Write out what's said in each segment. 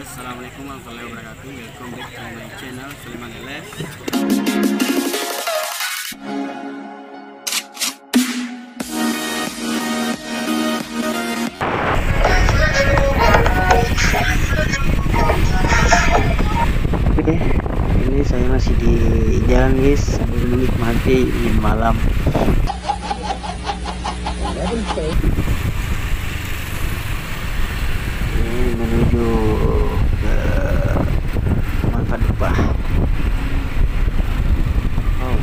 Assalamualaikum warahmatullahi wabarakatuh. Welcome back to my channel Sulaiman LS. Oke, ini saya masih di jalan guys, sambil menikmati malam. Ini menuju ke Manfaat Upah. Oh.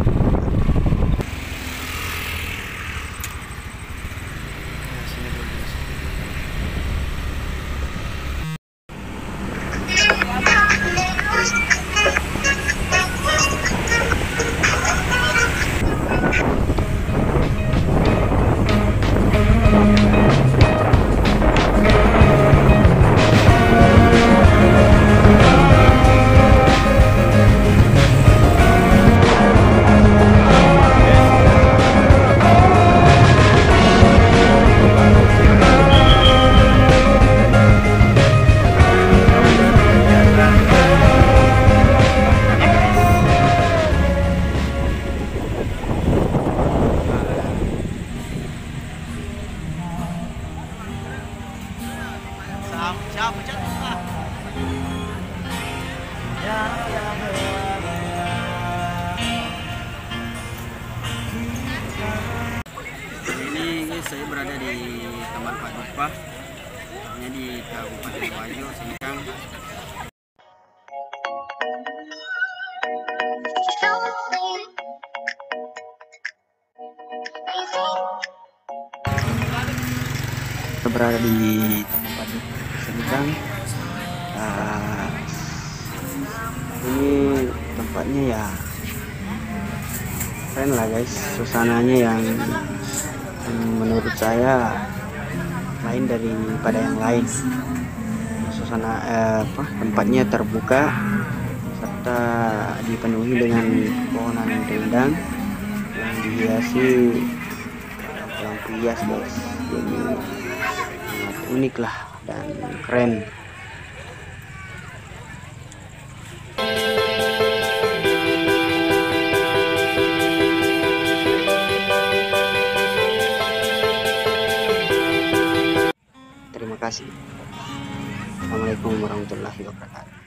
Siapa cakap? Ini guys, saya berada di Taman Pak Dupah, ini di Kabupaten Wajo, Singkang. Kita berada di Taman Pak Dupah, Singkang. Ini tempatnya ya keren lah guys, suasananya yang menurut saya lain daripada yang lain. Suasana tempatnya terbuka serta dipenuhi dengan pohonan rindang yang dihiasi lampu hias guys. Jadi sangat unik lah dan keren. Terima kasih. Assalamualaikum warahmatullahi wabarakatuh.